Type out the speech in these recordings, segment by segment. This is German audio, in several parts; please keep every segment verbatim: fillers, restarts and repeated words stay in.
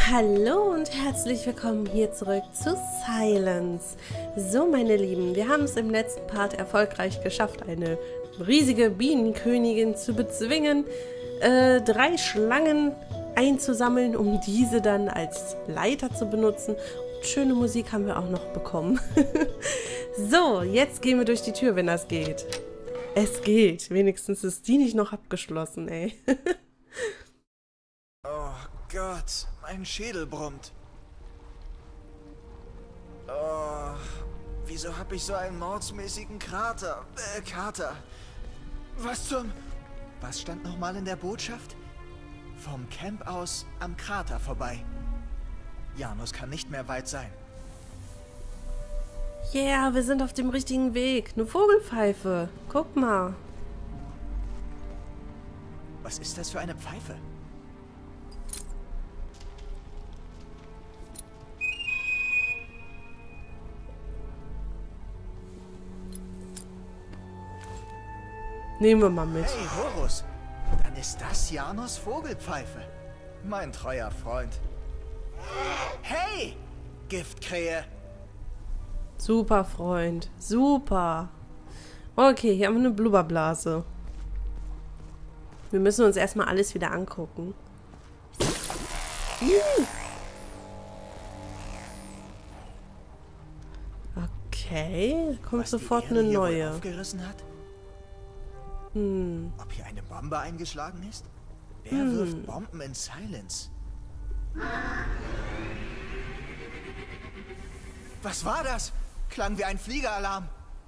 Hallo und herzlich willkommen hier zurück zu Silence. So, meine Lieben, wir haben es im letzten Part erfolgreich geschafft, eine riesige Bienenkönigin zu bezwingen, äh, drei Schlangen einzusammeln, um diese dann als Leiter zu benutzen. Und schöne Musik haben wir auch noch bekommen. So, jetzt gehen wir durch die Tür, wenn das geht. Es geht. Wenigstens ist die nicht noch abgeschlossen, ey. Oh Gott, mein Schädel brummt. Oh, wieso hab ich so einen mordsmäßigen Krater? Äh, Kater. Was zum... Was stand nochmal in der Botschaft? Vom Camp aus am Krater vorbei. Janus kann nicht mehr weit sein. Yeah, wir sind auf dem richtigen Weg. Eine Vogelpfeife. Guck mal. Was ist das für eine Pfeife? Nehmen wir mal mit. Hey, Horus. Dann ist das Janus Vogelpfeife. Mein treuer Freund. Hey, Giftkrähe. Super, Freund. Super. Okay, hier haben wir eine Blubberblase. Wir müssen uns erstmal alles wieder angucken. Okay, kommt Was sofort die Erde eine hier wohl neue. aufgerissen hat? Hm. Ob hier eine Bombe eingeschlagen ist? Wer Hm. wirft Bomben in Silence? Was war das? Klang wie ein Fliegeralarm.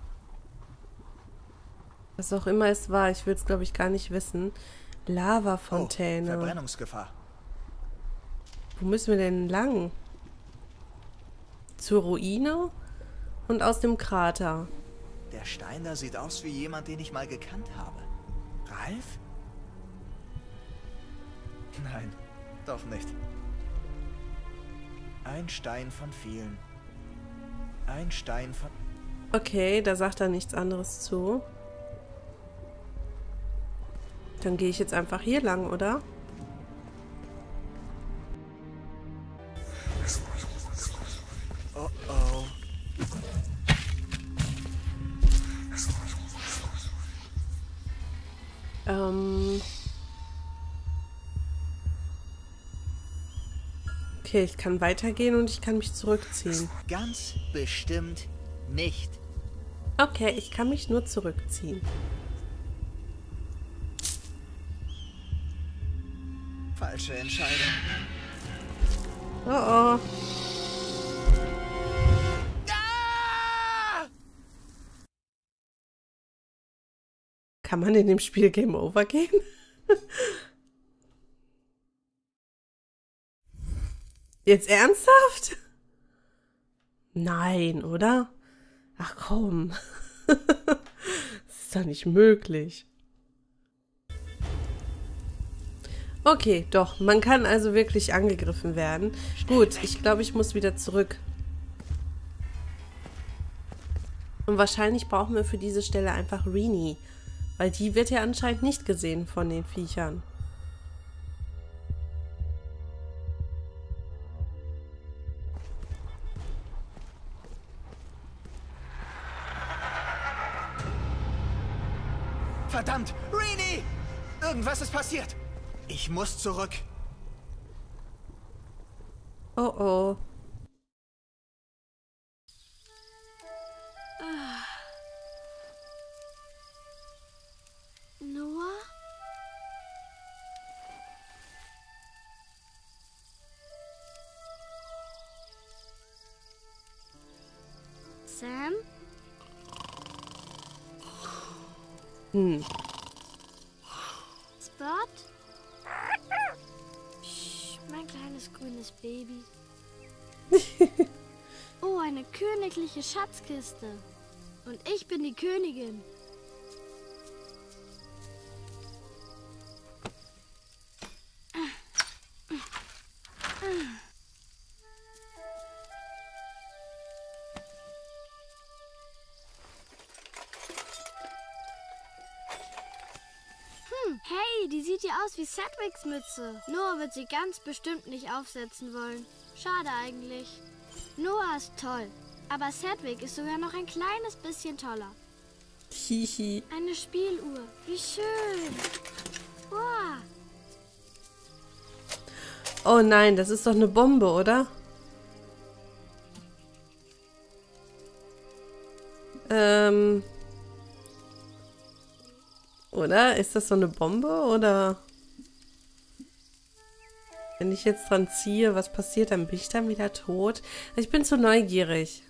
Was auch immer es war, ich will es glaube ich gar nicht wissen. Oh, Lavafontäne. Verbrennungsgefahr. Wo müssen wir denn lang? Zur Ruine und aus dem Krater. Der Stein da sieht aus wie jemand, den ich mal gekannt habe. Ralf? Nein, doch nicht. Ein Stein von vielen. Ein Stein von... Okay, da sagt er nichts anderes zu. Dann gehe ich jetzt einfach hier lang, oder? Oh oh. Ähm... Okay, ich kann weitergehen und ich kann mich zurückziehen. Ganz bestimmt nicht. Okay, ich kann mich nur zurückziehen. Falsche Entscheidung. Oh oh. Ah! Kann man in dem Spiel Game Over gehen? Jetzt ernsthaft? Nein, oder? Ach komm. Das ist doch nicht möglich. Okay, doch. Man kann also wirklich angegriffen werden. Gut, ich glaube, ich muss wieder zurück. Und wahrscheinlich brauchen wir für diese Stelle einfach Rini. Weil die wird ja anscheinend nicht gesehen von den Viechern. Verdammt! Rini! Irgendwas ist passiert! Ich muss zurück. Oh oh. Noah? Sam? Hm. Spot? Psst, mein kleines grünes Baby. Oh, eine königliche Schatzkiste. Und ich bin die Königin. Hey, Sieh, die sieht ja aus wie Sedwigs Mütze. Noah wird sie ganz bestimmt nicht aufsetzen wollen. Schade eigentlich. Noah ist toll, aber Sedwig ist sogar noch ein kleines bisschen toller. Hihi. Eine Spieluhr. Wie schön. Wow. Oh nein, das ist doch eine Bombe, oder? Ähm... Oder? Ist das so eine Bombe? Oder wenn ich jetzt dran ziehe, was passiert? Dann bin ich dann wieder tot. Ich bin zu neugierig.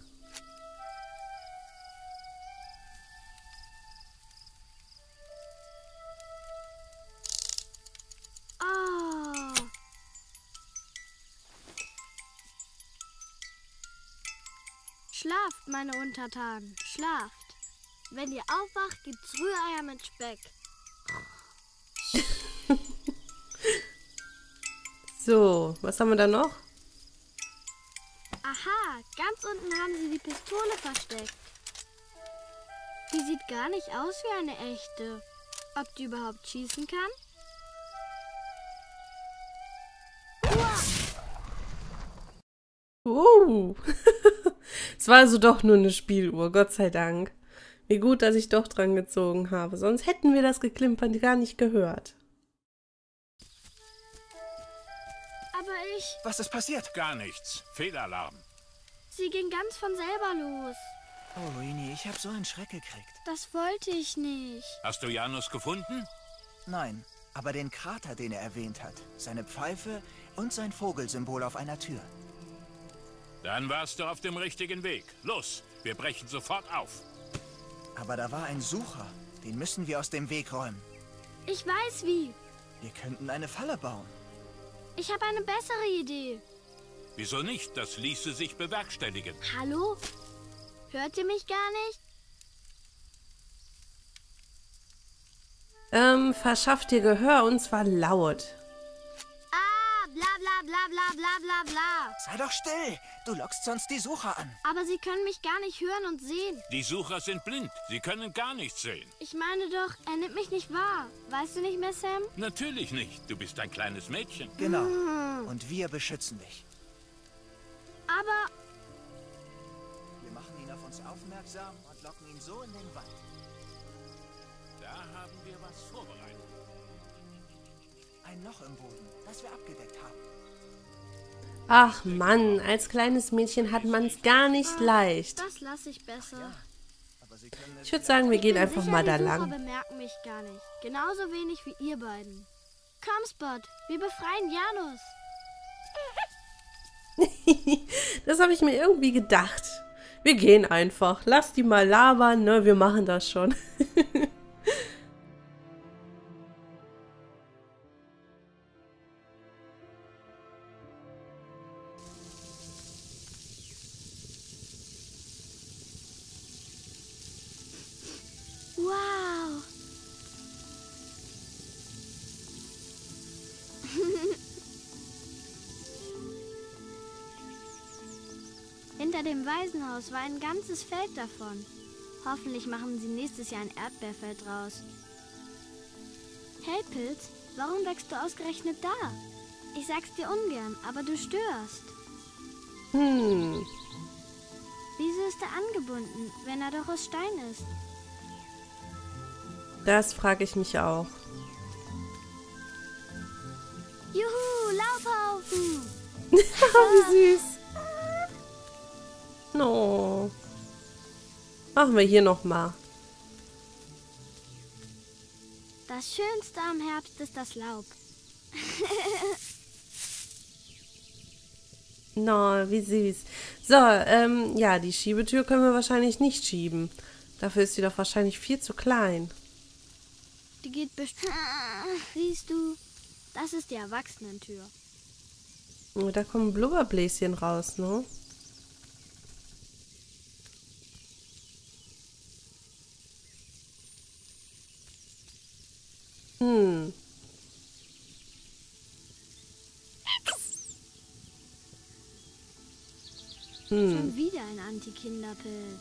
Oh. Schlaft, meine Untertanen. Schlaft. Wenn ihr aufwacht, gibt's Rühreier mit Speck. So, was haben wir da noch? Aha, ganz unten haben sie die Pistole versteckt. Die sieht gar nicht aus wie eine echte. Ob die überhaupt schießen kann? Uh. Es war also doch nur eine Spieluhr, Gott sei Dank. Wie gut, dass ich doch dran gezogen habe. Sonst hätten wir das Geklimpern gar nicht gehört. Aber ich... Was ist passiert? Gar nichts. Fehlalarm. Sie ging ganz von selber los. Oh, Rini, ich habe so einen Schreck gekriegt. Das wollte ich nicht. Hast du Janus gefunden? Nein, aber den Krater, den er erwähnt hat. Seine Pfeife und sein Vogelsymbol auf einer Tür. Dann warst du auf dem richtigen Weg. Los, wir brechen sofort auf. Aber da war ein Sucher. Den müssen wir aus dem Weg räumen. Ich weiß wie. Wir könnten eine Falle bauen. Ich habe eine bessere Idee. Wieso nicht? Das ließe sich bewerkstelligen. Hallo? Hört ihr mich gar nicht? Ähm, verschafft dir Gehör und zwar laut. Ah, bla bla bla bla bla bla bla. Sei doch still! Du lockst sonst die Sucher an. Aber sie können mich gar nicht hören und sehen. Die Sucher sind blind. Sie können gar nichts sehen. Ich meine doch, er nimmt mich nicht wahr. Weißt du nicht mehr, Sam? Natürlich nicht. Du bist ein kleines Mädchen. Genau. Und wir beschützen dich. Aber Wir machen ihn auf uns aufmerksam und locken ihn so in den Wald. Da haben wir was vorbereitet. Ein Loch im Boden, das wir abgedeckt haben. Ach Mann, als kleines Mädchen hat man es gar nicht leicht. das lasse ich besser. Aber sie können es Ich würde sagen, wir gehen bin einfach sicher, mal da die Sucher lang. bemerken mich gar nicht. Genauso wenig wie ihr beiden. Komm, Spot, wir befreien Janus. Das habe ich mir irgendwie gedacht. Wir gehen einfach. Lass die mal labern, ne? Wir machen das schon. Wow. Hinter dem Waisenhaus war ein ganzes Feld davon. Hoffentlich machen sie nächstes Jahr ein Erdbeerfeld draus. Hey Pilz, warum wächst du ausgerechnet da? Ich sag's dir ungern, aber du störst. Hm. Wieso ist er angebunden, wenn er doch aus Stein ist? Das frage ich mich auch. Juhu, Laubhaufen! Wie süß. No. Machen wir hier nochmal. Das Schönste am Herbst ist das Laub. No, wie süß. So, ähm, ja, die Schiebetür können wir wahrscheinlich nicht schieben. Dafür ist sie doch wahrscheinlich viel zu klein. Die geht bestimmt... Siehst du, das ist die Erwachsenentür. Oh, da kommen Blubberbläschen raus, ne? Hm. Hm. Schon wieder ein Anti-Kinderpilz.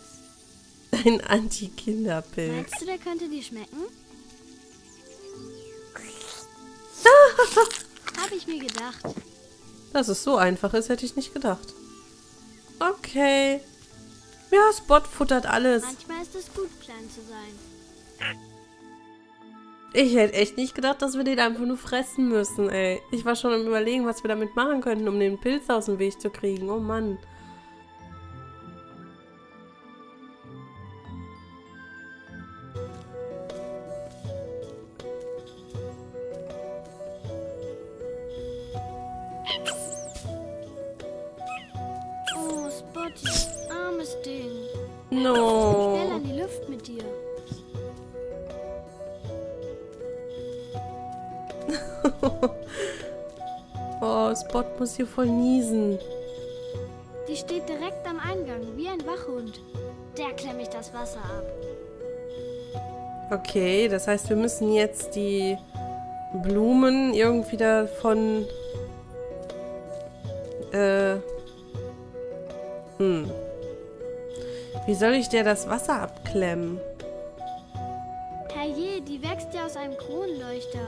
Ein Anti-Kinderpilz. Meinst du, der könnte dir schmecken? Habe ich mir gedacht. Dass es so einfach ist, hätte ich nicht gedacht. Okay. Ja, Spot futtert alles. Manchmal ist es gut, klein zu sein. Ich hätte echt nicht gedacht, dass wir den einfach nur fressen müssen, ey. Ich war schon am Überlegen, was wir damit machen könnten, um den Pilz aus dem Weg zu kriegen. Oh Mann. Oh, Spotty, armes Ding. No. Schnell an die Luft mit dir. Oh, Spot muss hier voll niesen. Die steht direkt am Eingang, wie ein Wachhund. Der klemmt ich das Wasser ab. Okay, das heißt, wir müssen jetzt die Blumen irgendwie davon... Äh... Hm. Wie soll ich dir das Wasser abklemmen? Herrje, die wächst ja aus einem Kronleuchter.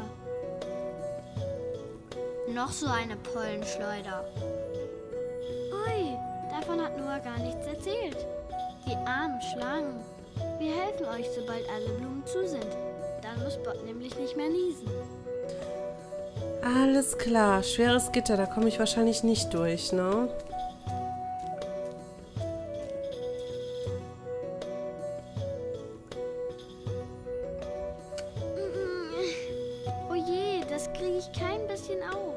Noch so eine Pollenschleuder. Ui, davon hat Noah gar nichts erzählt. Die armen Schlangen. Wir helfen euch, sobald alle Blumen zu sind. Dann muss Spot nämlich nicht mehr niesen. Alles klar, schweres Gitter, da komme ich wahrscheinlich nicht durch, ne? Oh je, das kriege ich kein bisschen auf.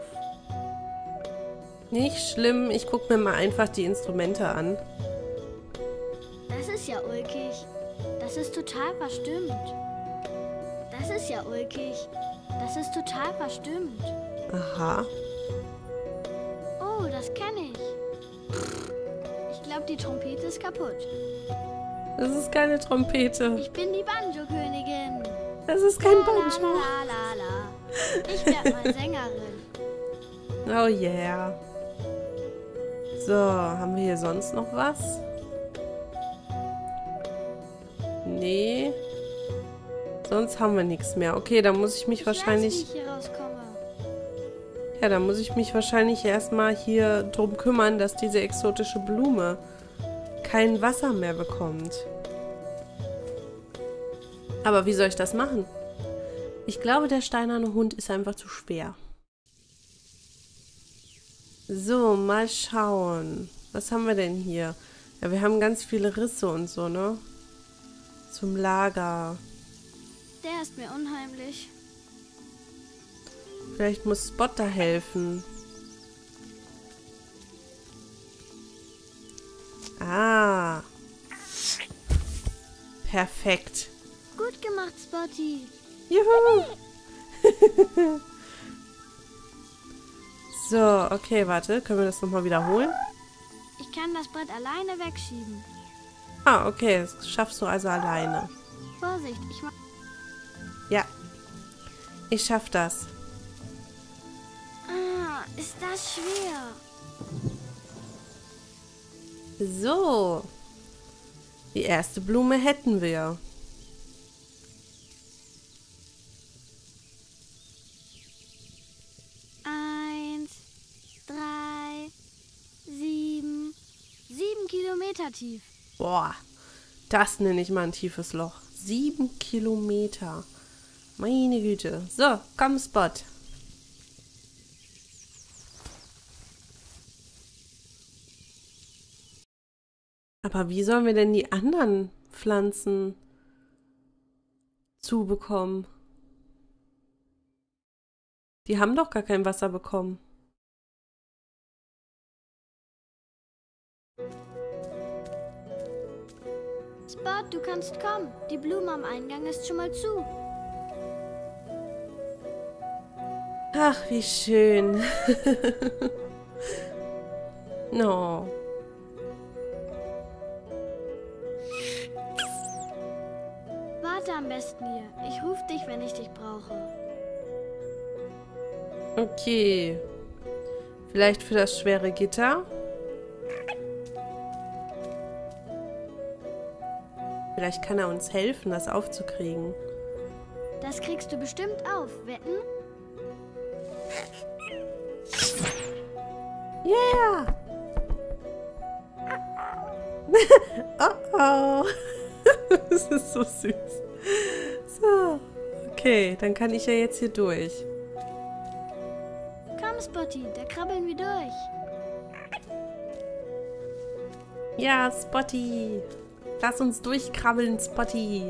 Nicht schlimm, ich gucke mir mal einfach die Instrumente an. Das ist ja ulkig. Das ist total verstimmt. Das ist ja ulkig. Das ist total verstimmt. Aha. Oh, das kenne ich. Ich glaube, die Trompete ist kaputt. Das ist keine Trompete. Ich bin die Banjo-Königin. Das ist kein La, Banjo. la, la, la, la. Ich werde mal Sängerin. Oh yeah. So, haben wir hier sonst noch was? Nee. Sonst haben wir nichts mehr. Okay, dann muss ich mich Ich wahrscheinlich... weiß, wie ich hier rauskomme. Ja, dann muss ich mich wahrscheinlich erstmal hier drum kümmern, dass diese exotische Blume kein Wasser mehr bekommt. Aber wie soll ich das machen? Ich glaube, der steinerne Hund ist einfach zu schwer. So, mal schauen. Was haben wir denn hier? Ja, wir haben ganz viele Risse und so, ne? Zum Lager. Der ist mir unheimlich. Vielleicht muss Spot da helfen. Ah. Perfekt. Gut gemacht, Spotty. Juhu. So, okay, warte. Können wir das nochmal wiederholen? Ich kann das Brett alleine wegschieben. Ah, okay. Das schaffst du also alleine. Vorsicht, ich mach... Ja. Ich schaff das. Ah, ist das schwer. So. Die erste Blume hätten wir. Eins, drei, sieben, sieben Kilometer tief. Boah. Das nenne ich mal ein tiefes Loch. Sieben Kilometer. Meine Güte. So, komm, Spot. Aber wie sollen wir denn die anderen Pflanzen zubekommen? Die haben doch gar kein Wasser bekommen. Spot, du kannst kommen. Die Blume am Eingang ist schon mal zu. Ach, wie schön. No. Warte am besten hier. Ich rufe dich, wenn ich dich brauche. Okay. Vielleicht für das schwere Gitter? Vielleicht kann er uns helfen, das aufzukriegen. Das kriegst du bestimmt auf. Wetten? Yeah! Oh oh. Das ist so süß. So. Okay, dann kann ich ja jetzt hier durch. Komm, Spotty, da krabbeln wir durch. Ja, Spotty. Lass uns durchkrabbeln, Spotty.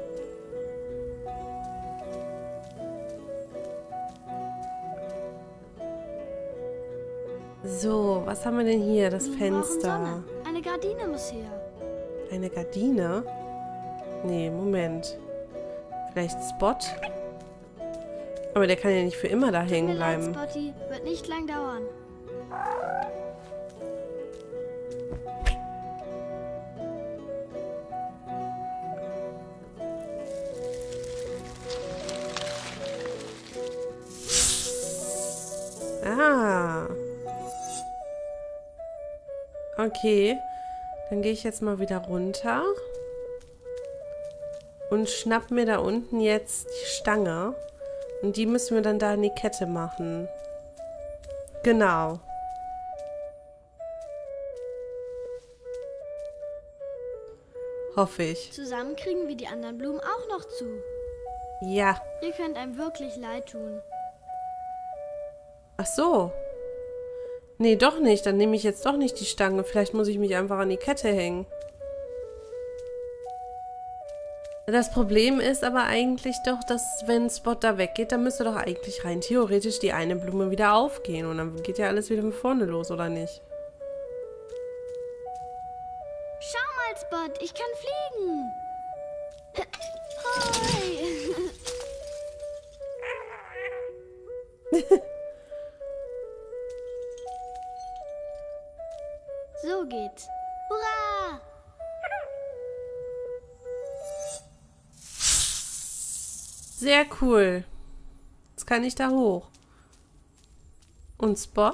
So, was haben wir denn hier? Das Wir brauchen Fenster. Sonne. Eine Gardine muss her. Eine Gardine? Nee, Moment. Vielleicht Spot? Aber der kann ja nicht für immer da hängen Tut mir leid, bleiben. Spotty, wird nicht lang dauern. Ah. Okay. Dann gehe ich jetzt mal wieder runter. Und schnapp mir da unten jetzt die Stange. Und die müssen wir dann da in die Kette machen. Genau. Hoffe ich. Zusammen kriegen wir die anderen Blumen auch noch zu. Ja. Ihr könnt einem wirklich leid tun. Ach so. Nee, doch nicht. Dann nehme ich jetzt doch nicht die Stange. Vielleicht muss ich mich einfach an die Kette hängen. Das Problem ist aber eigentlich doch, dass wenn Spot da weggeht, dann müsste doch eigentlich rein theoretisch die eine Blume wieder aufgehen. Und dann geht ja alles wieder von vorne los, oder nicht? Schau mal, Spot, ich kann fliegen. Hoi. So geht's. Hurra! Sehr cool. Jetzt kann ich da hoch. Und Spot?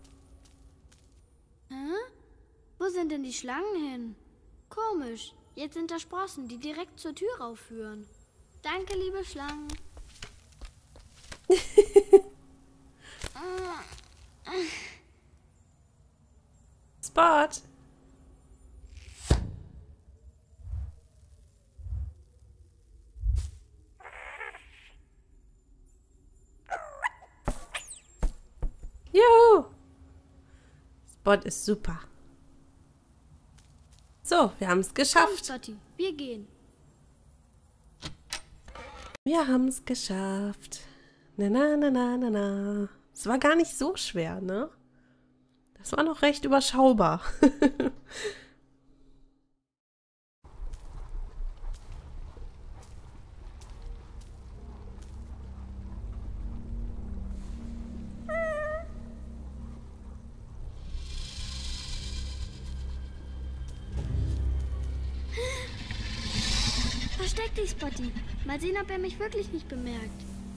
Hä? Wo sind denn die Schlangen hin? Komisch. Jetzt sind da Sprossen, die direkt zur Tür aufführen. Danke, liebe Schlangen. Spot? Juhu! Spot ist super. So, wir haben es Komm, geschafft. Spotty, wir gehen. Wir haben es geschafft. Na, na, na, na, na, na. Es war gar nicht so schwer, ne? Das war noch recht überschaubar. Versteck dich, Spotty. Mal sehen, ob er mich wirklich nicht bemerkt.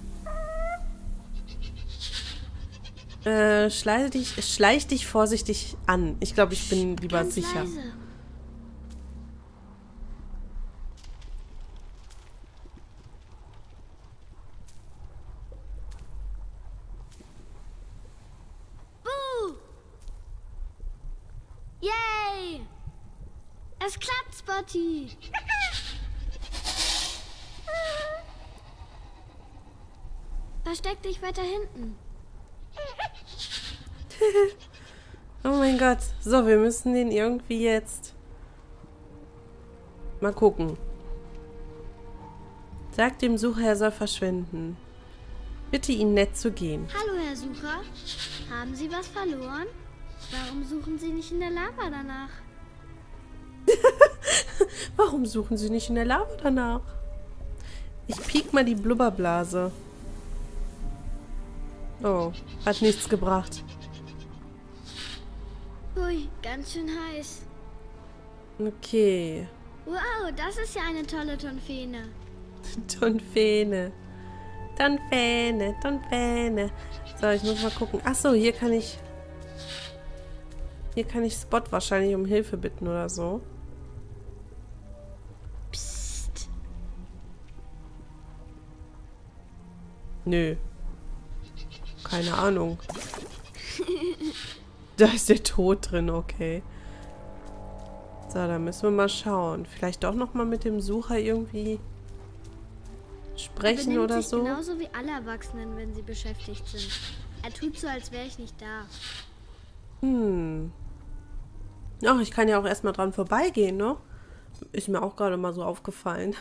Äh, schleich dich, schleich dich vorsichtig an. Ich glaube, ich bin lieber Ganz sicher. leise. Buh! Yay! Es klappt, Spotty. Versteck dich weiter hinten. Oh mein Gott. So, wir müssen den irgendwie jetzt... Mal gucken. Sag dem Sucher, er soll verschwinden. Bitte ihn nett zu gehen. Hallo, Herr Sucher. Haben Sie was verloren? Warum suchen Sie nicht in der Lava danach? Warum suchen Sie nicht in der Lava danach? Ich piek mal die Blubberblase. Oh, hat nichts gebracht. Ui, ganz schön heiß. Okay. Wow, das ist ja eine tolle Tonfähne. Tonfähne. Tonfähne, Tonfähne. So, ich muss mal gucken. Ach so, hier kann ich... Hier kann ich Spot wahrscheinlich um Hilfe bitten oder so. Psst. Nö. Keine Ahnung. Da ist der Tod drin, okay. So, da müssen wir mal schauen. Vielleicht doch nochmal mit dem Sucher irgendwie sprechen oder so. Er benimmt sich genauso wie alle Erwachsenen, wenn sie beschäftigt sind. Er tut so, als wäre ich nicht da. Hm. Ach, ich kann ja auch erstmal dran vorbeigehen, ne? Ist mir auch gerade mal so aufgefallen.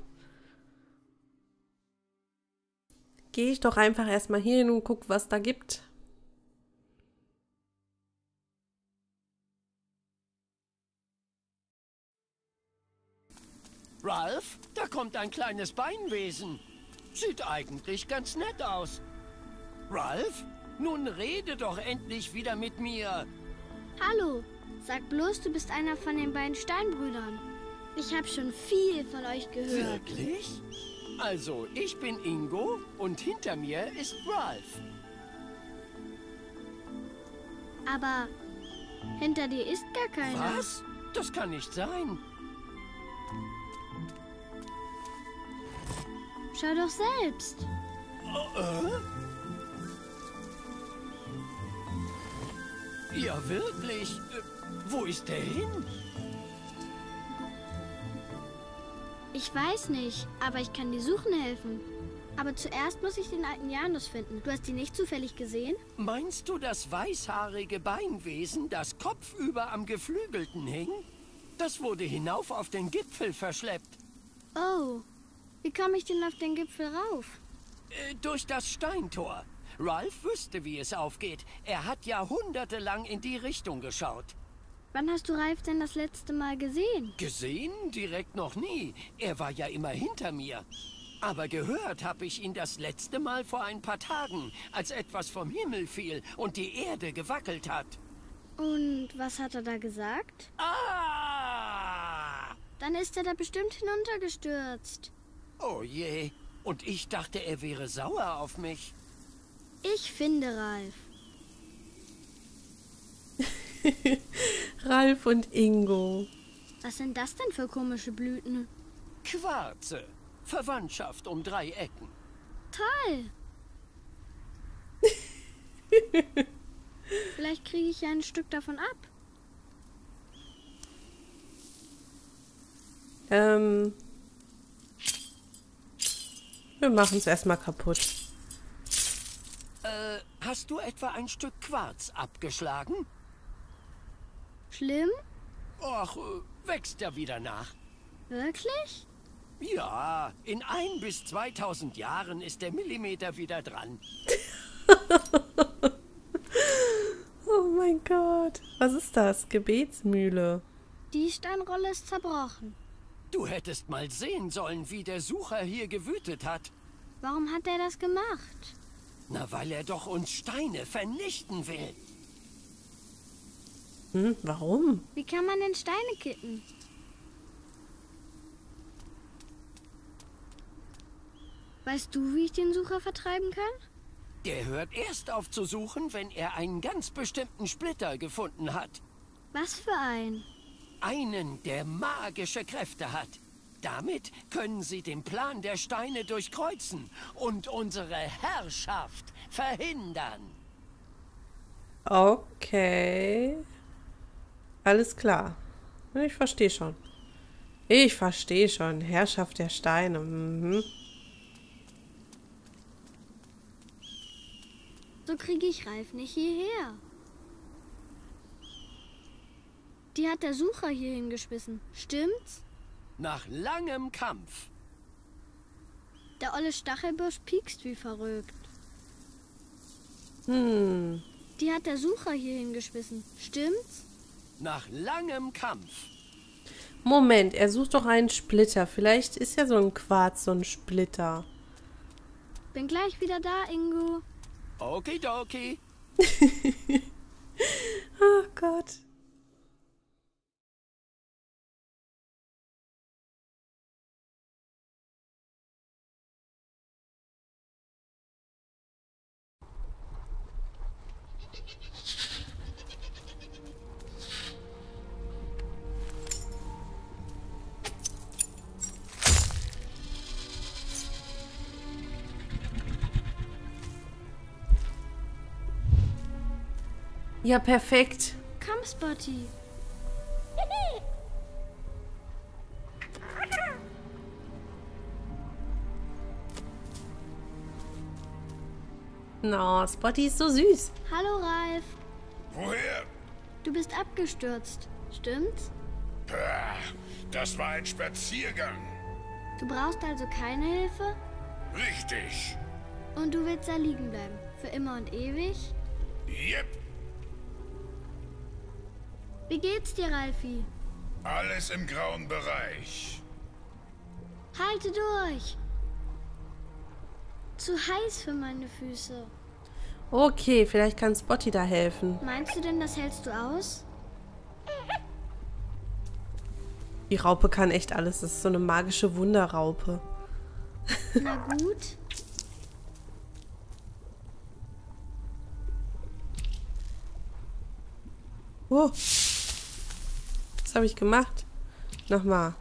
Gehe ich doch einfach erstmal hier hin und guck, was da gibt. Ralph, da kommt ein kleines Beinwesen. Sieht eigentlich ganz nett aus. Ralph, nun rede doch endlich wieder mit mir. Hallo, sag bloß, du bist einer von den beiden Steinbrüdern. Ich habe schon viel von euch gehört. Wirklich? Also, ich bin Ingo und hinter mir ist Ralph. Aber hinter dir ist gar keiner. Was? Das kann nicht sein. Schau doch selbst. Äh? Ja, wirklich. Äh, wo ist der hin? Ich weiß nicht, aber ich kann dir suchen helfen. Aber zuerst muss ich den alten Janus finden. Du hast ihn nicht zufällig gesehen? Meinst du das weißhaarige Beinwesen, das kopfüber am Geflügelten hing? Das wurde hinauf auf den Gipfel verschleppt. Oh, wie komme ich denn auf den Gipfel rauf? Äh, durch das Steintor. Ralph wüsste, wie es aufgeht. Er hat jahrhundertelang in die Richtung geschaut. Wann hast du Ralph denn das letzte Mal gesehen? Gesehen? Direkt noch nie. Er war ja immer hinter mir. Aber gehört habe ich ihn das letzte Mal vor ein paar Tagen, als etwas vom Himmel fiel und die Erde gewackelt hat. Und was hat er da gesagt? Ah! Dann ist er da bestimmt hinuntergestürzt. Oh je. Und ich dachte, er wäre sauer auf mich. Ich finde Ralph. Ralph und Ingo. Was sind das denn für komische Blüten? Quarze. Verwandtschaft um drei Ecken. Toll. Vielleicht kriege ich ja ein Stück davon ab. Ähm... Wir machen es erstmal kaputt. Äh, hast du etwa ein Stück Quarz abgeschlagen? Schlimm? Ach, äh, wächst ja wieder nach. Wirklich? Ja, in ein bis zweitausend Jahren ist der Millimeter wieder dran. Oh mein Gott. Was ist das? Gebetsmühle. Die Steinrolle ist zerbrochen. Du hättest mal sehen sollen, wie der Sucher hier gewütet hat. Warum hat er das gemacht? Na, weil er doch uns Steine vernichten will. Hm, warum? Wie kann man denn Steine kitten? Weißt du, wie ich den Sucher vertreiben kann? Der hört erst auf zu suchen, wenn er einen ganz bestimmten Splitter gefunden hat. Was für ein? Einen, der magische Kräfte hat. Damit können sie den Plan der Steine durchkreuzen und unsere Herrschaft verhindern. Okay. Alles klar. Ich verstehe schon. Ich verstehe schon. Herrschaft der Steine. Mhm. So kriege ich Ralph nicht hierher. Die hat der Sucher hier hingeschmissen. Stimmt's? Nach langem Kampf. Der olle Stachelbusch piekst wie verrückt. Hm. Die hat der Sucher hier hingeschmissen. Stimmt's? Nach langem Kampf. Moment, er sucht doch einen Splitter. Vielleicht ist ja so ein Quarz so ein Splitter. Bin gleich wieder da, Ingo. Okidoki. Oh Gott. Ja, perfekt. Komm, Spotty. No, Spotty ist so süß. Hallo, Ralf. Woher? Du bist abgestürzt. Stimmt's? Pah, das war ein Spaziergang. Du brauchst also keine Hilfe? Richtig. Und du willst da liegen bleiben? Für immer und ewig? Jep, Wie geht's dir, Ralfi? alles im grauen Bereich. Halte durch! Zu heiß für meine Füße. Okay, vielleicht kann Spotty da helfen. Meinst du denn, das hältst du aus? Die Raupe kann echt alles. Das ist so eine magische Wunderraupe. Na gut. Oh. Was habe ich gemacht? Nochmal.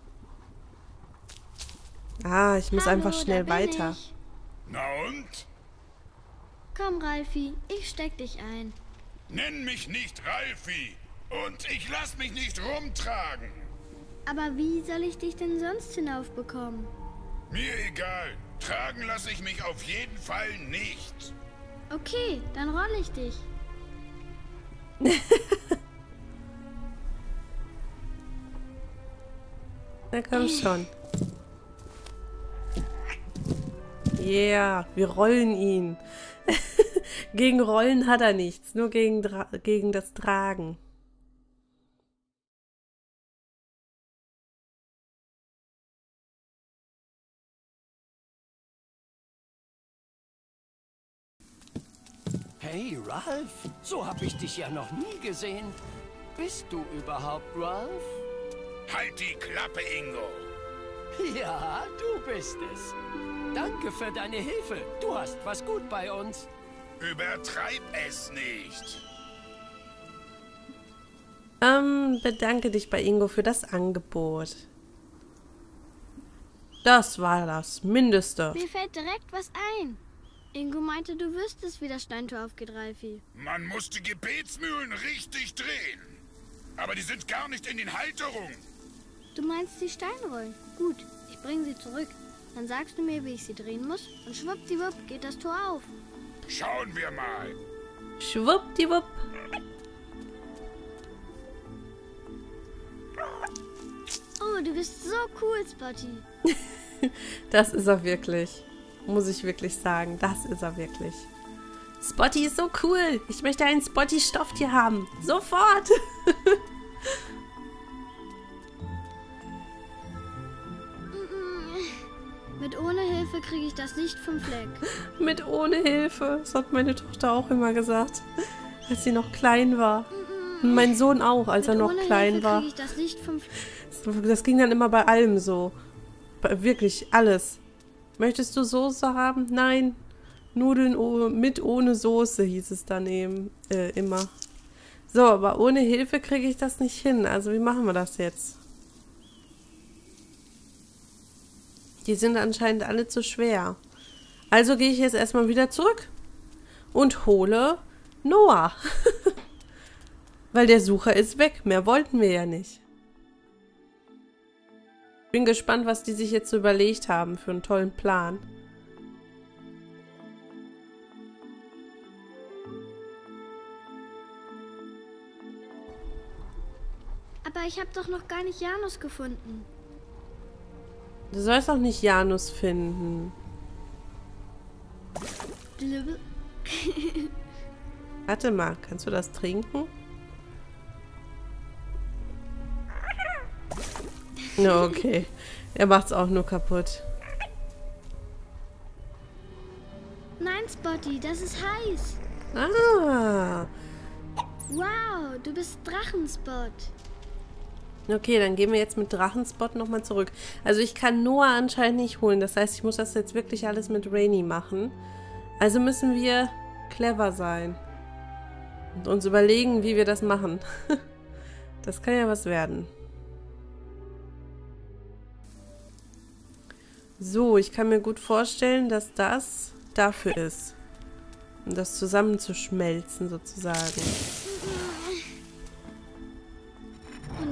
Ah, ich muss Hallo, einfach schnell da bin weiter. ich. Na und? Komm, Ralfi, ich steck dich ein. Nenn mich nicht Ralfi. Und ich lass mich nicht rumtragen. Aber wie soll ich dich denn sonst hinaufbekommen? Mir egal. Tragen lasse ich mich auf jeden Fall nicht. Okay, dann roll ich dich. Na komm schon. Yeah, wir rollen ihn. Gegen Rollen hat er nichts, nur gegen, Dra gegen das Tragen. Hey, Ralf, so hab ich dich ja noch nie gesehen. Bist du überhaupt Ralf? Halt die Klappe, Ingo. Ja, du bist es. Danke für deine Hilfe. Du hast was gut bei uns. Übertreib es nicht. Ähm, bedanke dich bei Ingo für das Angebot. Das war das Mindeste. Mir fällt direkt was ein. Ingo meinte, du wüsstest, wie das Steintor aufgeht, Ralfi. Man muss die Gebetsmühlen richtig drehen. Aber die sind gar nicht in den Halterungen. Du meinst die Steinrollen? Gut, ich bringe sie zurück. Dann sagst du mir, wie ich sie drehen muss, und schwuppdiwupp geht das Tor auf. Schauen wir mal. Schwuppdiwupp. Oh, du bist so cool, Spotty. Das ist er wirklich. Muss ich wirklich sagen. Das ist er wirklich. Spotty ist so cool. Ich möchte ein Spotty-Stofftier haben. Sofort. Mit ohne Hilfe kriege ich das nicht vom Fleck. Mit ohne Hilfe. Das hat meine Tochter auch immer gesagt. Als sie noch klein war. Und mein Sohn auch, als Mit er noch ohne klein Hilfe war. kriege ich das nicht vom Fleck. Das ging dann immer bei allem so. Bei wirklich alles. Möchtest du Soße haben? Nein. Nudeln oh, mit ohne Soße hieß es dann eben äh, immer. So, aber ohne Hilfe kriege ich das nicht hin. Also wie machen wir das jetzt? Die sind anscheinend alle zu schwer. Also gehe ich jetzt erstmal wieder zurück und hole Noah. Weil der Sucher ist weg. Mehr wollten wir ja nicht. Bin gespannt, was die sich jetzt so überlegt haben für einen tollen Plan. Aber ich habe doch noch gar nicht Janus gefunden. Du sollst auch nicht Janus finden. Blubbe. Warte mal, kannst du das trinken? No, okay. Er macht's auch nur kaputt. Nein, Spotty, das ist heiß. Ah. Wow, du bist Drachenspot. Okay, dann gehen wir jetzt mit Drachenspot nochmal zurück. Also ich kann Noah anscheinend nicht holen. Das heißt, ich muss das jetzt wirklich alles mit Rainy machen. Also müssen wir clever sein. Und uns überlegen, wie wir das machen. Das kann ja was werden. So, ich kann mir gut vorstellen, dass das dafür ist. Um das zusammenzuschmelzen sozusagen.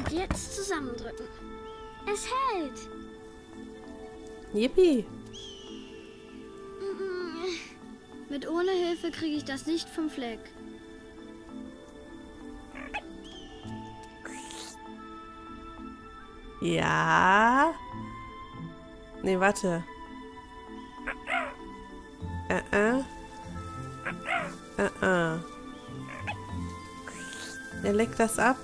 Und jetzt zusammendrücken. Es hält. Yippie. Mit ohne Hilfe kriege ich das nicht vom Fleck. Ja. Nee, warte. Äh, äh. Äh, äh. Er leckt das ab.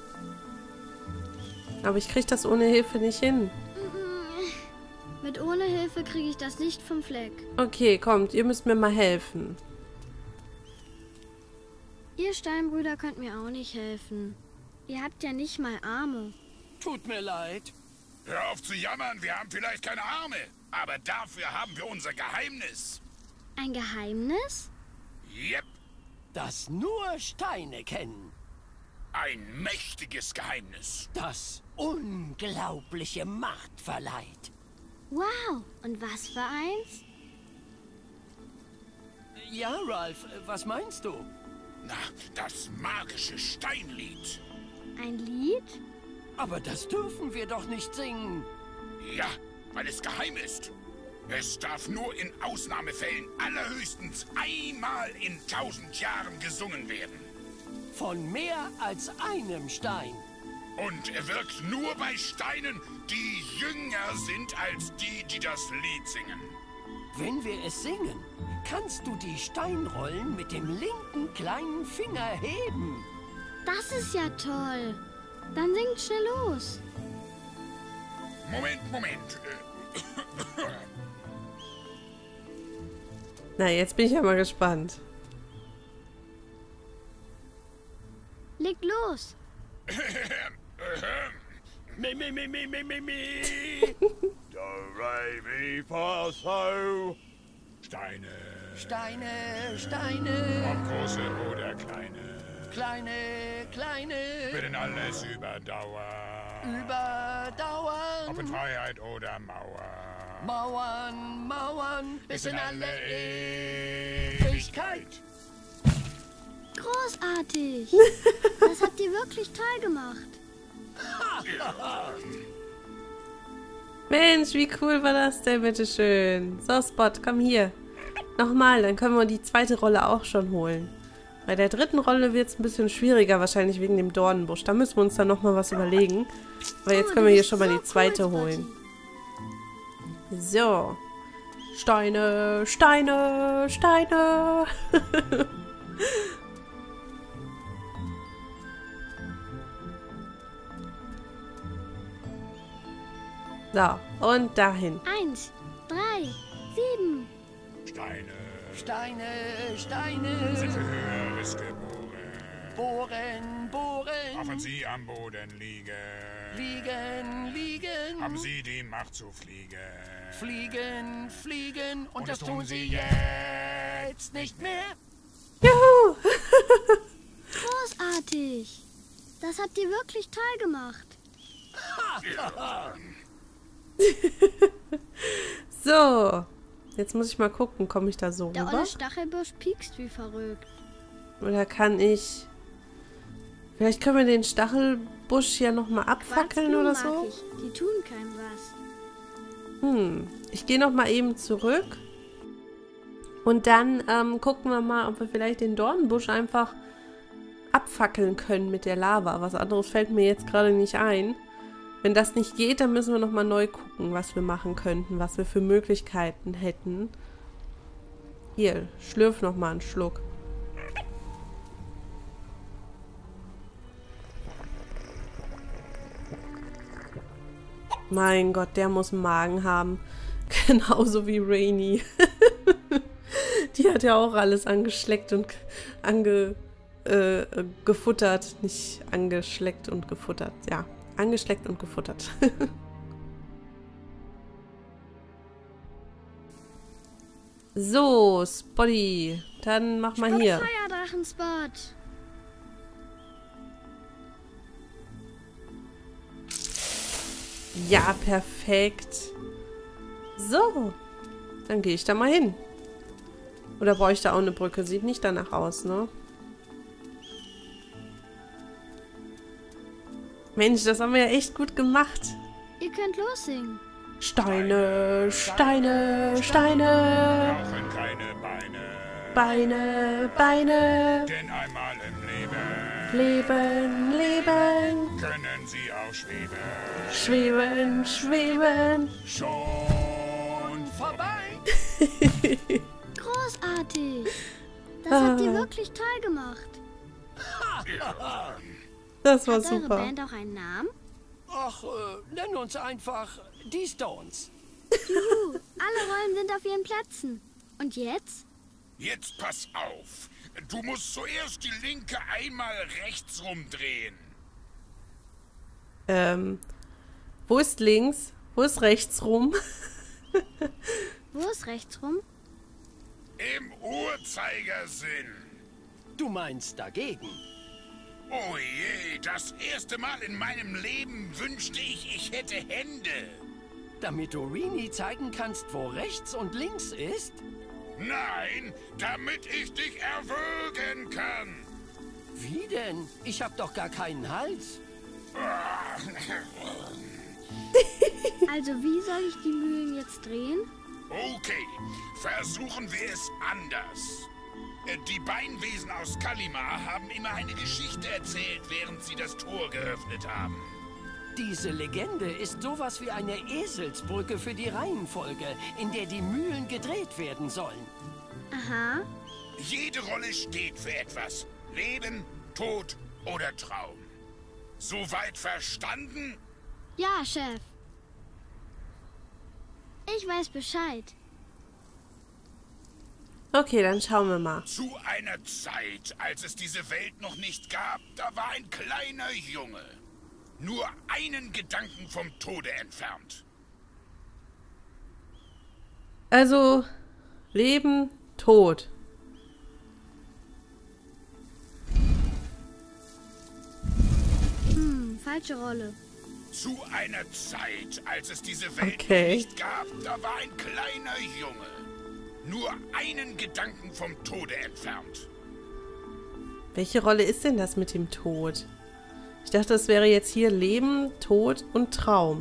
Aber ich krieg das ohne Hilfe nicht hin. Mit ohne Hilfe kriege ich das nicht vom Fleck. Okay, kommt, ihr müsst mir mal helfen. Ihr Steinbrüder könnt mir auch nicht helfen. Ihr habt ja nicht mal Arme. Tut mir leid. Hör auf zu jammern, wir haben vielleicht keine Arme. Aber dafür haben wir unser Geheimnis. Ein Geheimnis? Yep, Das nur Steine kennen. ein mächtiges Geheimnis. Das unglaubliche Macht verleiht. Wow, und was für eins? Ja, Ralph, was meinst du? Na, das magische Steinlied. Ein Lied? Aber das dürfen wir doch nicht singen. Ja, weil es geheim ist. Es darf nur in Ausnahmefällen allerhöchstens einmal in tausend Jahren gesungen werden. Von mehr als einem Stein. Und er wirkt nur bei Steinen, die jünger sind als die, die das Lied singen. Wenn wir es singen, kannst du die Steinrollen mit dem linken kleinen Finger heben. Das ist ja toll. Dann singt schnell los. Moment, Moment. Na, jetzt bin ich ja mal gespannt. Legt los. Mi, mi, mi, mi, mi, mi, mi. Do, re, mi, fa, so. Steine. Steine, Steine, Ob große oder kleine. kleine, kleine, Werden alles überdauern. überdauern. Ob in Freiheit oder Mauer. Mauern, Mauern, bis in alle Ewigkeit. Ewigkeit. Großartig. Das habt ihr wirklich toll gemacht. Mensch, wie cool war das denn, bitteschön. So, Spot, komm hier. Nochmal, dann können wir die zweite Rolle auch schon holen. Bei der dritten Rolle wird es ein bisschen schwieriger, wahrscheinlich wegen dem Dornenbusch. Da müssen wir uns dann nochmal was überlegen. Aber jetzt Oh, können du wir hier bist schon mal so die zweite cool, holen. So. Steine, Steine, Steine. So, und dahin. Eins, drei, sieben. Steine Steine, Steine, sind für Höheres geboren. bohren, bohren, Auch wenn sie am Boden liegen, liegen, liegen, haben sie die Macht zu fliegen. fliegen, fliegen und, Und das das tun tun sie sie jetzt nicht mehr. Juhu! Großartig. Das habt ihr wirklich toll gemacht. So. Jetzt muss ich mal gucken, komme ich da so Der rüber? olle Stachelbusch piekst wie verrückt. Oder kann ich... Vielleicht können wir den Stachelbusch ja nochmal abfackeln Quarzblumen oder mag so? ich. Die tun keinem was. Hm. Ich gehe nochmal eben zurück. Und dann ähm, gucken wir mal, ob wir vielleicht den Dornenbusch einfach abfackeln können mit der Lava. Was anderes fällt mir jetzt gerade nicht ein. Wenn das nicht geht, dann müssen wir nochmal neu gucken, was wir machen könnten, was wir für Möglichkeiten hätten. Hier, schlürf nochmal einen Schluck. Mein Gott, der muss einen Magen haben. Genauso wie Rainy. Die hat ja auch alles angeschleckt und ange, äh, gefuttert. Nicht angeschleckt und gefuttert. Ja, angeschleckt und gefuttert. So, Spotty. Dann mach mal hier. Feuerdrachenspot. Ja, perfekt. So, dann gehe ich da mal hin. Oder brauche ich da auch eine Brücke? Sieht nicht danach aus, ne? Mensch, das haben wir ja echt gut gemacht. Ihr könnt lossingen. Steine, Steine, Steine. Brauchen keine Beine. Beine, Beine. Denn einmal im Leben Leben, Leben. können sie auch schweben. Schweben, schweben. Schon Vorbei! Großartig. Das habt ihr wirklich toll gemacht. Das war Hat eure super. Band auch einen Namen? Ach, äh, nenn uns einfach die Stones. Juhu, alle Rollen sind auf ihren Plätzen. Und jetzt? Jetzt pass auf. Du musst zuerst die linke einmal rechts rumdrehen. Ähm, wo ist links? Wo ist rechts rum? Wo ist rechts rum? Im Uhrzeigersinn. Du meinst dagegen. Oh je, das erste Mal in meinem Leben wünschte ich, ich hätte Hände. Damit du Rini zeigen kannst, wo rechts und links ist? Nein, damit ich dich erwürgen kann. Wie denn? Ich hab doch gar keinen Hals. Also wie soll ich die Mühlen jetzt drehen? Okay, versuchen wir es anders. Äh, Die Beinwesen aus Kalimar haben immer eine Geschichte erzählt, während sie das Tor geöffnet haben. Diese Legende ist sowas wie eine Eselsbrücke für die Reihenfolge, in der die Mühlen gedreht werden sollen. Aha. Jede Rolle steht für etwas. Leben, Tod oder Traum. Soweit verstanden? Ja, Chef. Ich weiß Bescheid. Okay, dann schauen wir mal. Zu einer Zeit, als es diese Welt noch nicht gab, da war ein kleiner Junge. Nur einen Gedanken vom Tode entfernt. Also, Leben, Tod. Hm, falsche Rolle. Zu einer Zeit, als es diese Welt Okay. noch nicht gab, da war ein kleiner Junge. Nur einen Gedanken vom Tode entfernt. Welche Rolle ist denn das mit dem Tod? Ich dachte, das wäre jetzt hier Leben, Tod und Traum.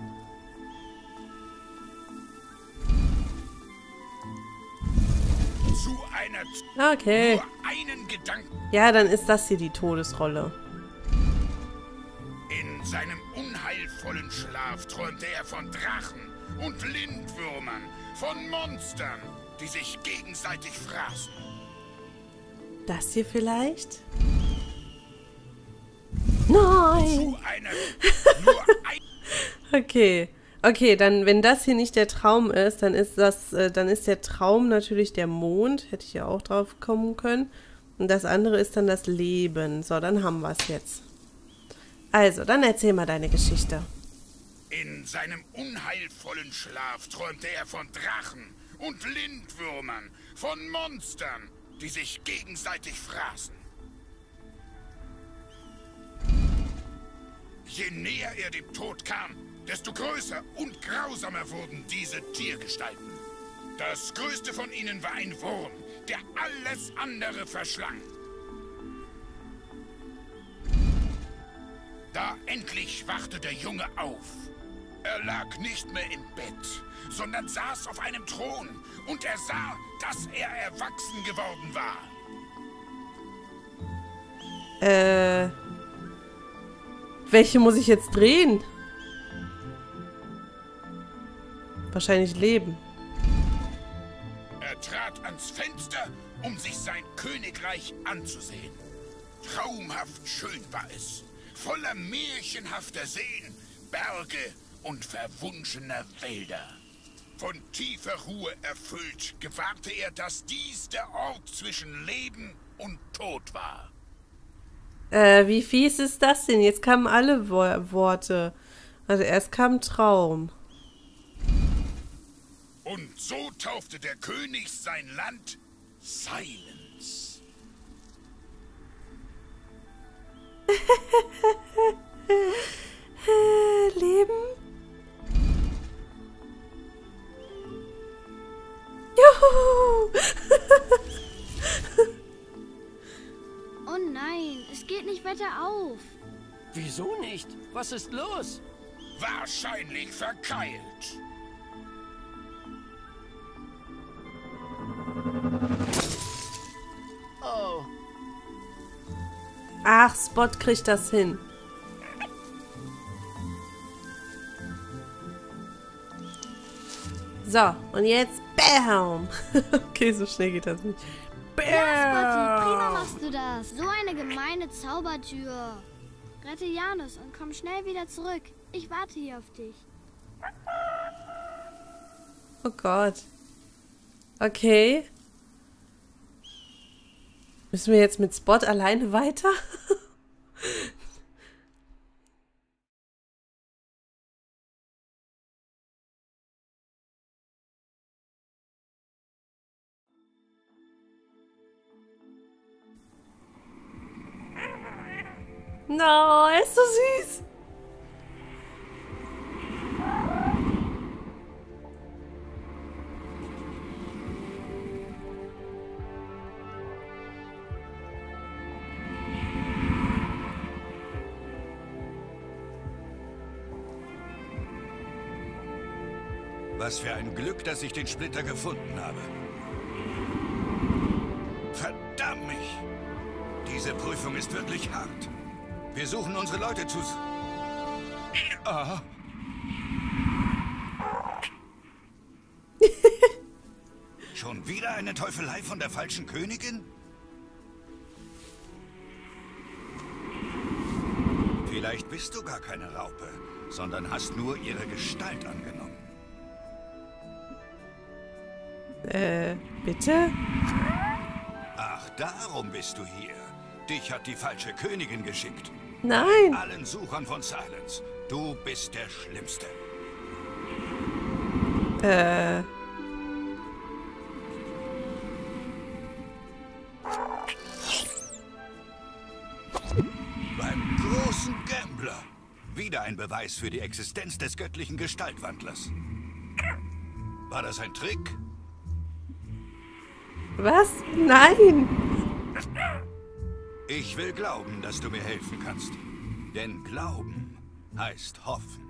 Zu einer Z Okay. Nur einen Gedanken. Ja, dann ist das hier die Todesrolle. In seinem unheilvollen Schlaf träumte er von Drachen und Lindwürmern, von Monstern, die sich gegenseitig fraßen. Das hier vielleicht? Nein! Zu einer nur ein Okay. Okay, dann, wenn das hier nicht der Traum ist, dann ist das, äh, dann ist der Traum natürlich der Mond. Hätte ich ja auch drauf kommen können. Und das andere ist dann das Leben. So, dann haben wir es jetzt. Also, dann erzähl mal deine Geschichte. In seinem unheilvollen Schlaf träumte er von Drachen und Lindwürmern, von Monstern, die sich gegenseitig fraßen. Je näher er dem Tod kam, desto größer und grausamer wurden diese Tiergestalten. Das größte von ihnen war ein Wurm, der alles andere verschlang. Da endlich wachte der Junge auf. Er lag nicht mehr im Bett, sondern saß auf einem Thron und er sah, dass er erwachsen geworden war. Äh. Welche muss ich jetzt drehen? Wahrscheinlich Leben. Er trat ans Fenster, um sich sein Königreich anzusehen. Traumhaft schön war es, voller märchenhafter Seen, Berge und verwunschener Wälder. Von tiefer Ruhe erfüllt gewahrte er, dass dies der Ort zwischen Leben und Tod war. Äh, wie fies ist das denn? Jetzt kamen alle Wo Worte. Also erst kam Traum. Und so taufte der König sein Land Silence. Leben? Juhu! Oh nein, es geht nicht weiter auf. Wie Wieso nicht? Was ist los? Wahrscheinlich verkeilt. Oh. Ach, Spot kriegt das hin. So, und jetzt BAM! Okay, so schnell geht das nicht. BAM! Ja, Spotty, prima machst du das. So eine gemeine Zaubertür. Rette Janus und komm schnell wieder zurück. Ich warte hier auf dich. Oh Gott. Okay. Müssen wir jetzt mit Spot alleine weiter? No, er ist so süß. Was für ein Glück, dass ich den Splitter gefunden habe. Verdammt mich! Diese Prüfung ist wirklich hart. Wir suchen unsere Leute zu... Ah. Schon wieder eine Teufelei von der falschen Königin? Vielleicht bist du gar keine Raupe, sondern hast nur ihre Gestalt angenommen. Äh, bitte? Ach, darum bist du hier. Dich hat die falsche Königin geschickt. Nein. Allen Suchern von Silence. Du bist der Schlimmste. Äh. Beim großen Gambler. Wieder ein Beweis für die Existenz des göttlichen Gestaltwandlers. War das ein Trick? Was? Nein. Ich will glauben, dass du mir helfen kannst. Denn Glauben heißt hoffen.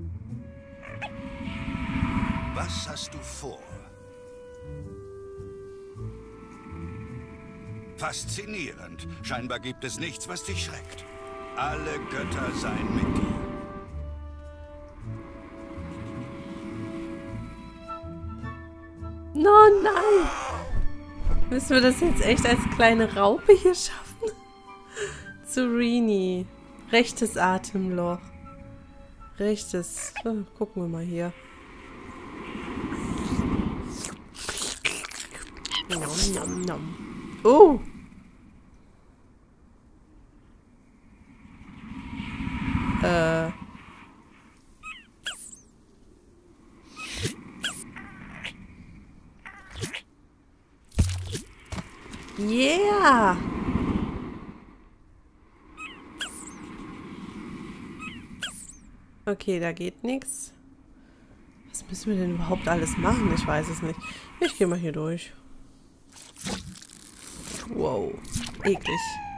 Was hast du vor? Faszinierend. Scheinbar gibt es nichts, was dich schreckt. Alle Götter seien mit dir. No, nein. Müssen wir das jetzt echt als kleine Raupe hier schaffen? Zu Rini. Rechtes Atemloch. Rechtes. Oh, gucken wir mal hier. Nom, nom, nom. Oh. Äh. Yeah. Okay, da geht nichts. Was müssen wir denn überhaupt alles machen? Ich weiß es nicht. Ich gehe mal hier durch. Wow. Eklig.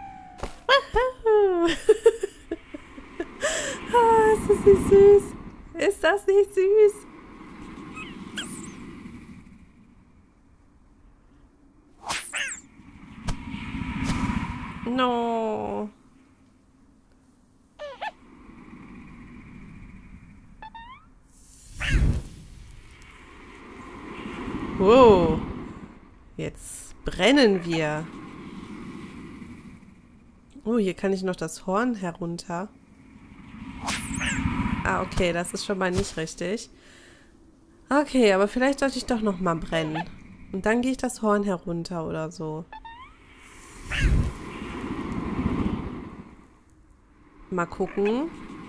Ah, ist das nicht süß? Ist das nicht süß? No. Wow. Jetzt brennen wir. Oh, hier kann ich noch das Horn herunter. Ah, okay, das ist schon mal nicht richtig. Okay, aber vielleicht sollte ich doch noch mal brennen. Und dann gehe ich das Horn herunter oder so. Mal gucken.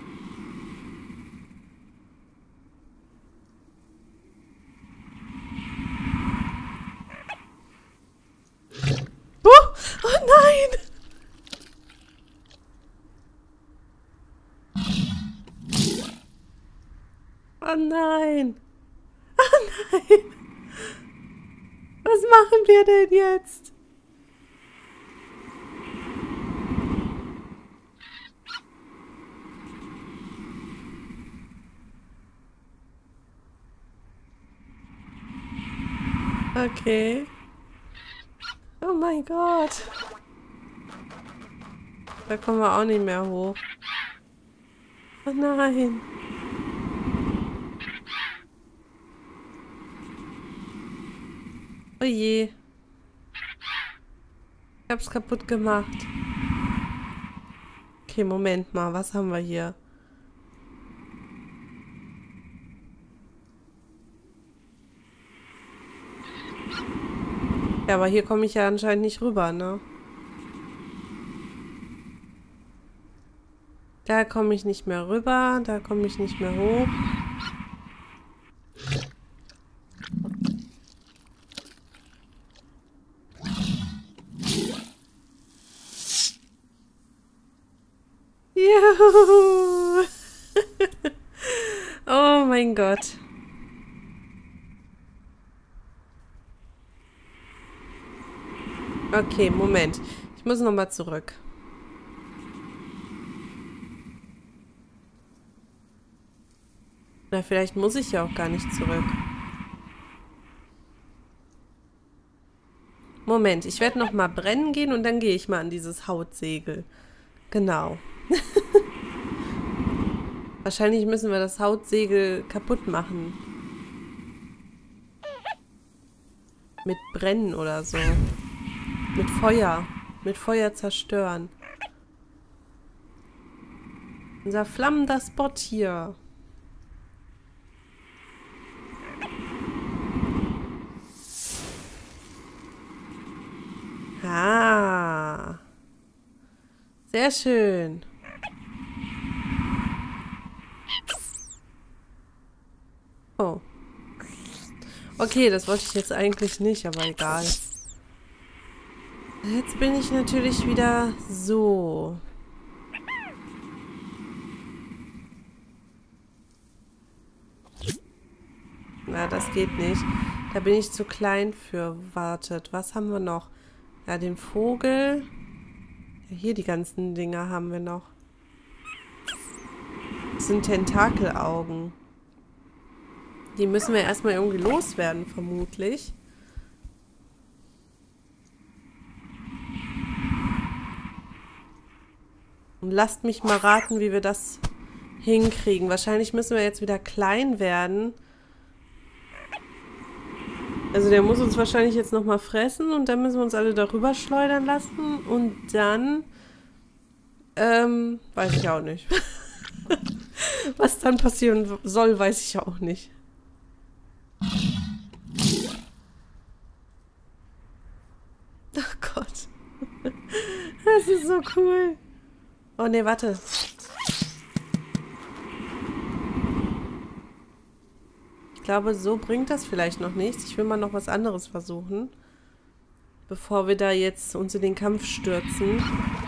Oh, oh nein! Oh nein! Oh nein! Was machen wir denn jetzt? Okay. Oh mein Gott. Da kommen wir auch nicht mehr hoch. Oh nein. Oh je. Ich hab's kaputt gemacht. Okay, Moment mal. Was haben wir hier? Ja, aber hier komme ich ja anscheinend nicht rüber, ne? Da komme ich nicht mehr rüber, da komme ich nicht mehr hoch. Juhu! Oh mein Gott. Okay, Moment. Ich muss nochmal zurück. Na, vielleicht muss ich ja auch gar nicht zurück. Moment, ich werde nochmal brennen gehen und dann gehe ich mal an dieses Hautsegel. Genau. Wahrscheinlich müssen wir das Hautsegel kaputt machen. Mit Brennen oder so. Mit Feuer. Mit Feuer zerstören. Unser flammender Spot hier. Ah. Sehr schön. Oh. Okay, das wollte ich jetzt eigentlich nicht, aber egal. Jetzt bin ich natürlich wieder so. Na, das geht nicht. Da bin ich zu klein für. Wartet, was haben wir noch? Ja, den Vogel. Ja, hier die ganzen Dinger haben wir noch. Das sind Tentakelaugen. Die müssen wir erstmal irgendwie loswerden, vermutlich. Und lasst mich mal raten, wie wir das hinkriegen. Wahrscheinlich müssen wir jetzt wieder klein werden. Also der muss uns wahrscheinlich jetzt nochmal fressen und dann müssen wir uns alle darüber schleudern lassen. Und dann... Ähm, weiß ich auch nicht. Was dann passieren soll, weiß ich auch nicht. Oh Gott. Das ist so cool. Oh ne, warte. Ich glaube, so bringt das vielleicht noch nichts. Ich will mal noch was anderes versuchen. Bevor wir da jetzt uns in den Kampf stürzen.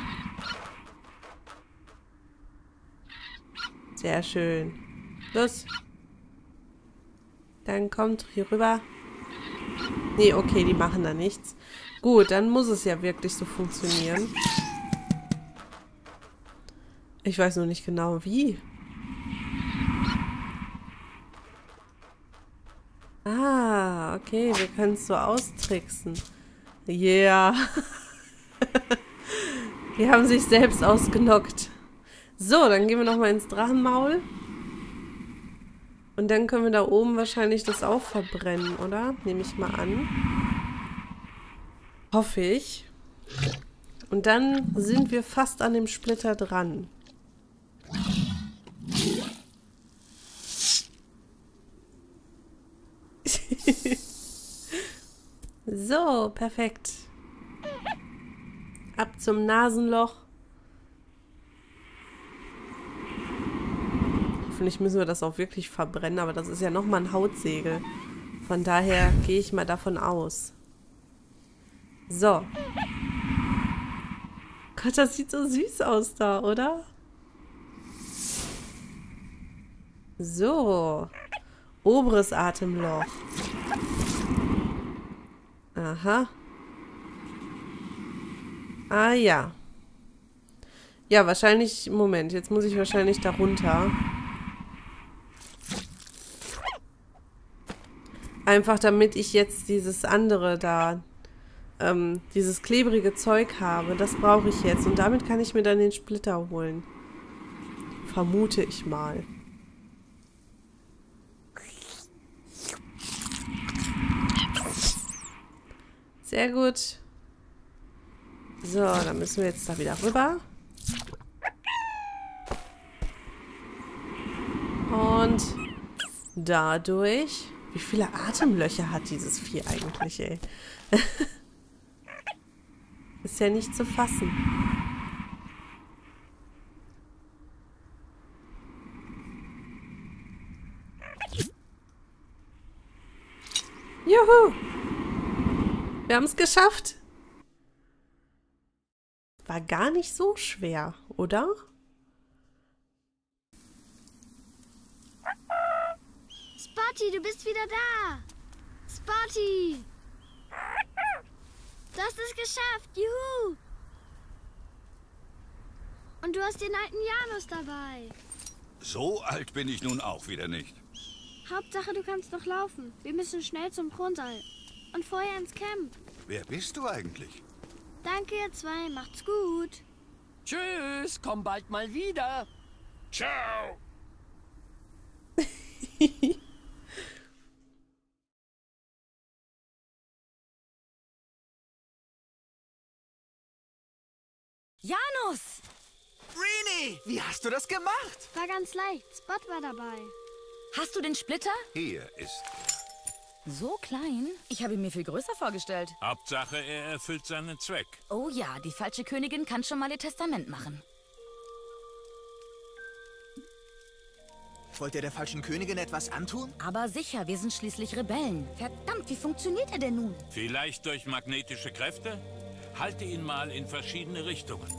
Sehr schön. Los. Dann kommt hier rüber. Nee, okay, die machen da nichts. Gut, dann muss es ja wirklich so funktionieren. Ich weiß nur nicht genau wie. Ah, okay, wir können es so austricksen. Yeah. Die haben sich selbst ausgenockt. So, dann gehen wir nochmal ins Drachenmaul. Und dann können wir da oben wahrscheinlich das auch verbrennen, oder? Nehme ich mal an. Hoffe ich. Und dann sind wir fast an dem Splitter dran. So, perfekt. Ab zum Nasenloch. Hoffentlich müssen wir das auch wirklich verbrennen, aber das ist ja nochmal ein Hautsegel. Von daher gehe ich mal davon aus. So. Gott, das sieht so süß aus da, oder? So. Oberes Atemloch. Aha. Ah ja. Ja, wahrscheinlich... Moment, jetzt muss ich wahrscheinlich da runter. Einfach damit ich jetzt dieses andere da, ähm, dieses klebrige Zeug habe. Das brauche ich jetzt. Und damit kann ich mir dann den Splitter holen. Vermute ich mal. Sehr gut. So, dann müssen wir jetzt da wieder rüber. Und dadurch... Wie viele Atemlöcher hat dieses Vieh eigentlich, ey? Ist ja nicht zu fassen. Juhu! Wir haben es geschafft. War gar nicht so schwer, oder? Spotty, du bist wieder da. Spotty. Du hast es geschafft. Juhu. Und du hast den alten Janus dabei. So alt bin ich nun auch wieder nicht. Hauptsache, du kannst noch laufen. Wir müssen schnell zum Thronsaal. Und vorher ins Camp. Wer bist du eigentlich? Danke, ihr zwei. Macht's gut. Tschüss, komm bald mal wieder. Ciao. Janus! Rini, wie hast du das gemacht? War ganz leicht. Spot war dabei. Hast du den Splitter? Hier ist So klein? Ich habe ihn mir viel größer vorgestellt. Hauptsache, er erfüllt seinen Zweck. Oh ja, die falsche Königin kann schon mal ihr Testament machen. Wollt ihr der falschen Königin etwas antun? Aber sicher, wir sind schließlich Rebellen. Verdammt, wie funktioniert er denn nun? Vielleicht durch magnetische Kräfte? Halte ihn mal in verschiedene Richtungen.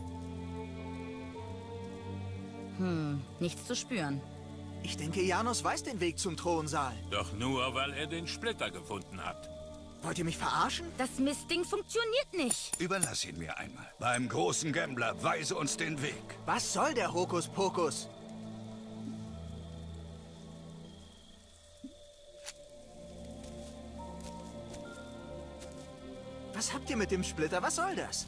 Hm, nichts zu spüren. Ich denke, Janus weiß den Weg zum Thronsaal. Doch nur, weil er den Splitter gefunden hat. Wollt ihr mich verarschen? Das Mistding funktioniert nicht. Überlass ihn mir einmal. Beim großen Gambler weise uns den Weg. Was soll der Hokuspokus? Was habt ihr mit dem Splitter? Was soll das?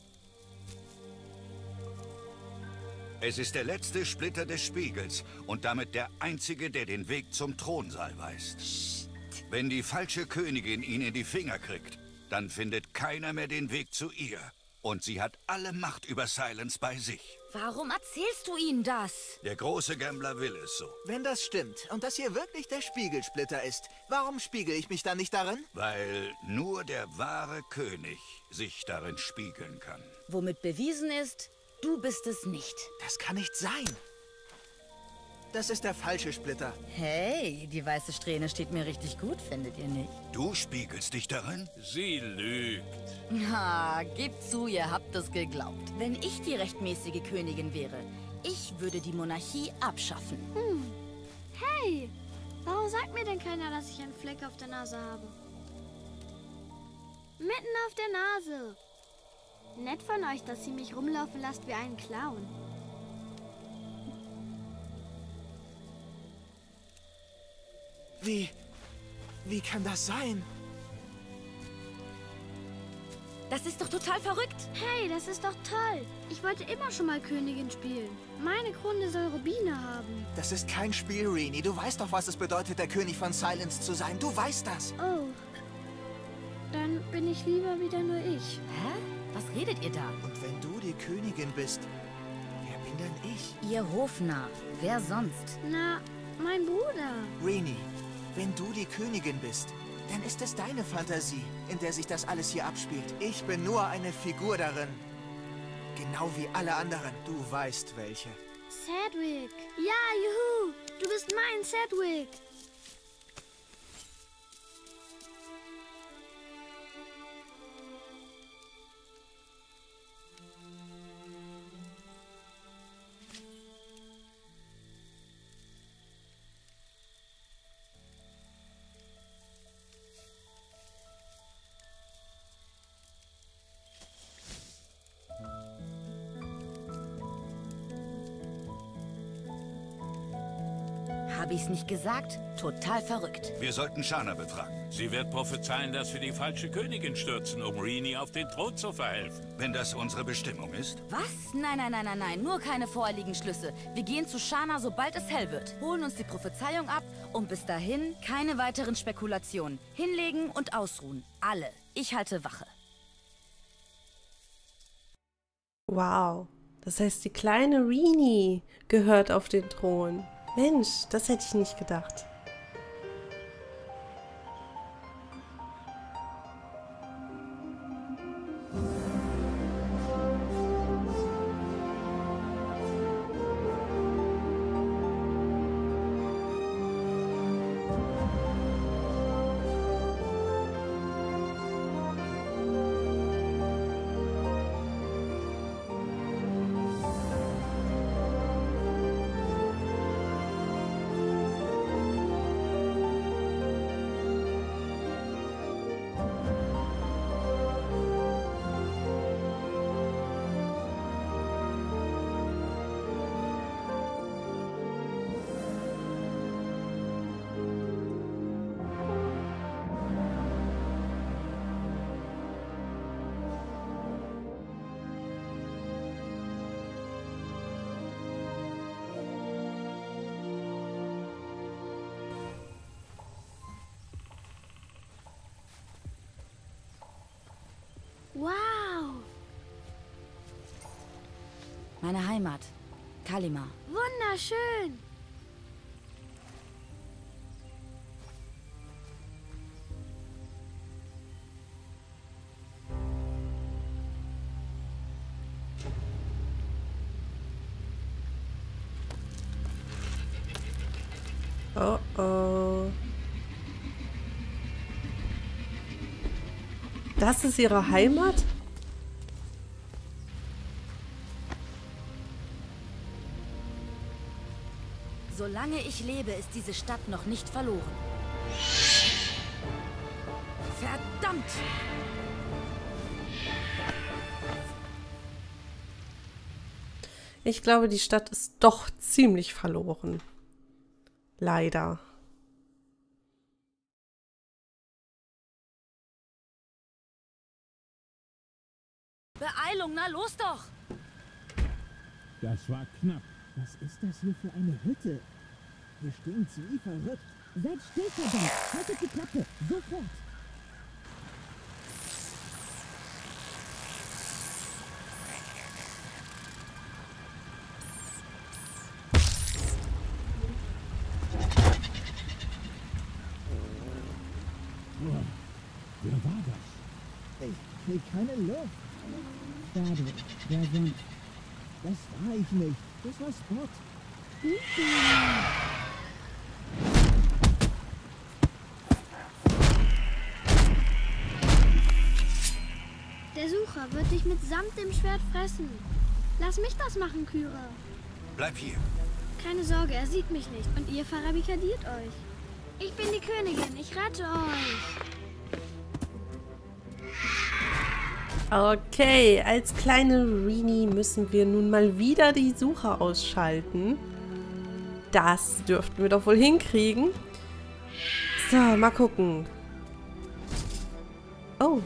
Es ist der letzte Splitter des Spiegels und damit der einzige, der den Weg zum Thronsaal weist. Psst. Wenn die falsche Königin ihn in die Finger kriegt, dann findet keiner mehr den Weg zu ihr. Und sie hat alle Macht über Silence bei sich. Warum erzählst du ihnen das? Der große Gambler will es so. Wenn das stimmt und das hier wirklich der Spiegelsplitter ist, warum spiegel ich mich dann nicht darin? Weil nur der wahre König sich darin spiegeln kann. Womit bewiesen ist, du bist es nicht. Das kann nicht sein. Das ist der falsche Splitter. Hey, die weiße Strähne steht mir richtig gut, findet ihr nicht? Du spiegelst dich darin? Sie lügt. Ha, gebt zu, ihr habt es geglaubt. Wenn ich die rechtmäßige Königin wäre, ich würde die Monarchie abschaffen. Hm. Hey, warum sagt mir denn keiner, dass ich einen Fleck auf der Nase habe? Mitten auf der Nase. Nett von euch, dass ihr mich rumlaufen lasst wie einen Clown. Wie... wie kann das sein? Das ist doch total verrückt. Hey, das ist doch toll. Ich wollte immer schon mal Königin spielen. Meine Krone soll Rubine haben. Das ist kein Spiel, Rini. Du weißt doch, was es bedeutet, der König von Silence zu sein. Du weißt das. Oh. Dann bin ich lieber wieder nur ich. Hä? Was redet ihr da? Und wenn du die Königin bist, wer bin denn ich? Ihr Hofnarr. Wer sonst? Na, mein Bruder. Rini, wenn du die Königin bist, dann ist es deine Fantasie, in der sich das alles hier abspielt. Ich bin nur eine Figur darin. Genau wie alle anderen. Du weißt welche. Sedgwick. Ja, juhu. Du bist mein Sedgwick. Habe ich's nicht gesagt? Total verrückt. Wir sollten Shana befragen. Sie wird prophezeien, dass wir die falsche Königin stürzen, um Rini auf den Thron zu verhelfen. Wenn das unsere Bestimmung ist? Was? Nein, nein, nein, nein, nein. Nur keine voreiligen Schlüsse. Wir gehen zu Shana, sobald es hell wird. Holen uns die Prophezeiung ab und bis dahin keine weiteren Spekulationen. Hinlegen und ausruhen. Alle. Ich halte Wache. Wow. Das heißt, die kleine Rini gehört auf den Thron. Mensch, das hätte ich nicht gedacht. Wow! Meine Heimat. Kalima. Wunderschön! Oh oh. Das ist ihre Heimat? Solange ich lebe, ist diese Stadt noch nicht verloren. Verdammt! Ich glaube, die Stadt ist doch ziemlich verloren. Leider. Beeilung, na los doch! Das war knapp. Was ist das hier für eine Hütte? Hier stinkt's wie verrückt. Seid still, verdammt! Haltet die Klappe! Sofort! Oh, wer war das? Ich krieg keine Luft. Schade, wer sonst? Das war ich nicht. Das war Spot. Der Sucher wird dich mitsamt dem Schwert fressen. Lass mich das machen, Kyra. Bleib hier. Keine Sorge, er sieht mich nicht. Und ihr verbarrikadiert euch. Ich bin die Königin, ich rette euch. Okay, als kleine Rini müssen wir nun mal wieder die Sucher ausschalten. Das dürften wir doch wohl hinkriegen. So, mal gucken. Oh.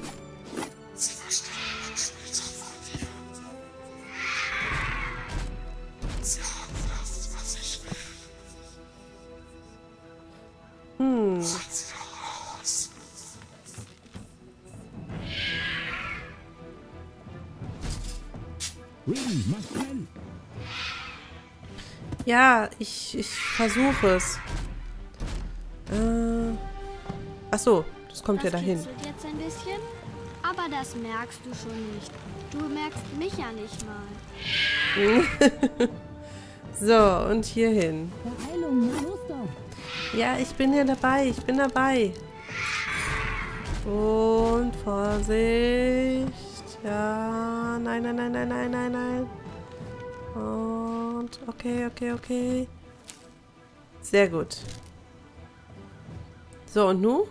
Hm. Rini, mach schnell! Ja, ich, ich versuche es. Äh, ach so, das kommt Das ja dahin. kitzelt jetzt ein bisschen, aber das merkst du schon nicht. Du merkst mich ja nicht mal. So, und hier hin. Beeilung, na los doch! Ja, ich bin ja dabei, ich bin dabei. Und Vorsicht. Ja, nein, nein, nein, nein, nein, nein, nein. Und okay, okay, okay. Sehr gut. So, und nun?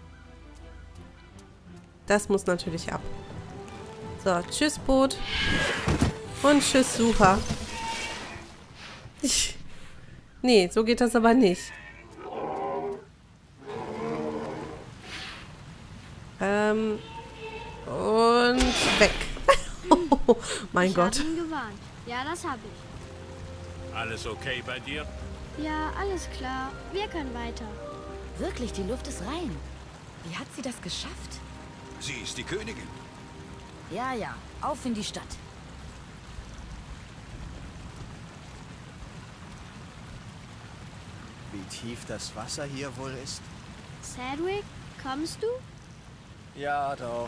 Das muss natürlich ab. So, tschüss Boot. Und tschüss Sucher. Ich, nee, so geht das aber nicht. Ähm, und weg. Oh, mein ich Gott. Ich hab ihn gewarnt. Ja, das hab ich. Alles okay bei dir? Ja, alles klar. Wir können weiter. Wirklich, die Luft ist rein. Wie hat sie das geschafft? Sie ist die Königin. Ja, ja, auf in die Stadt. Wie tief das Wasser hier wohl ist? Sedwick, kommst du? Ja, doch.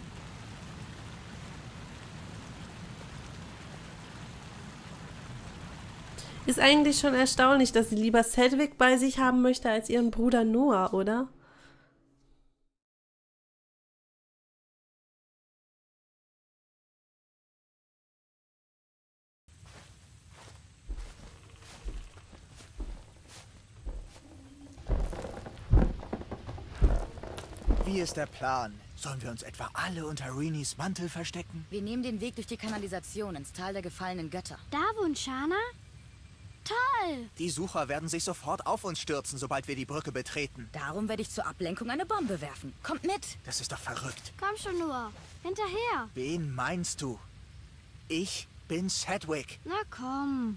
Ist eigentlich schon erstaunlich, dass sie lieber Sedwick bei sich haben möchte als ihren Bruder Noah, oder? Wie ist der Plan? Sollen wir uns etwa alle unter Reenies Mantel verstecken? Wir nehmen den Weg durch die Kanalisation ins Tal der gefallenen Götter. Da wohnt Shana? Toll! Die Sucher werden sich sofort auf uns stürzen, sobald wir die Brücke betreten. Darum werde ich zur Ablenkung eine Bombe werfen. Kommt mit! Das ist doch verrückt. Komm schon nur. Hinterher. Wen meinst du? Ich bin Sedwick. Na komm.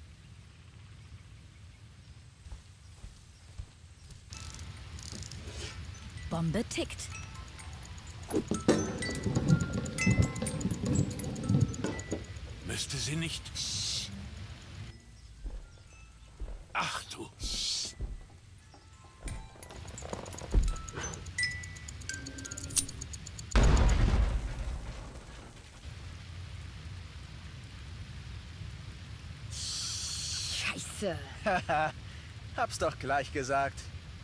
Bombe tickt. Müsste sie nicht... Ach du... Scheiße. Hab's doch gleich gesagt.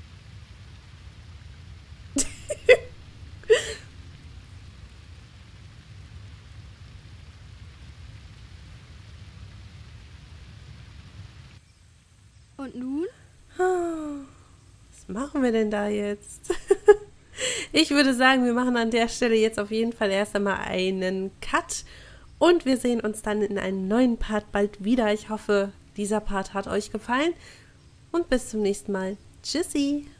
Und nun? Was machen wir denn da jetzt? Ich würde sagen, wir machen an der Stelle jetzt auf jeden Fall erst einmal einen Cut und wir sehen uns dann in einem neuen Part bald wieder. Ich hoffe, dieser Part hat euch gefallen und bis zum nächsten Mal. Tschüssi!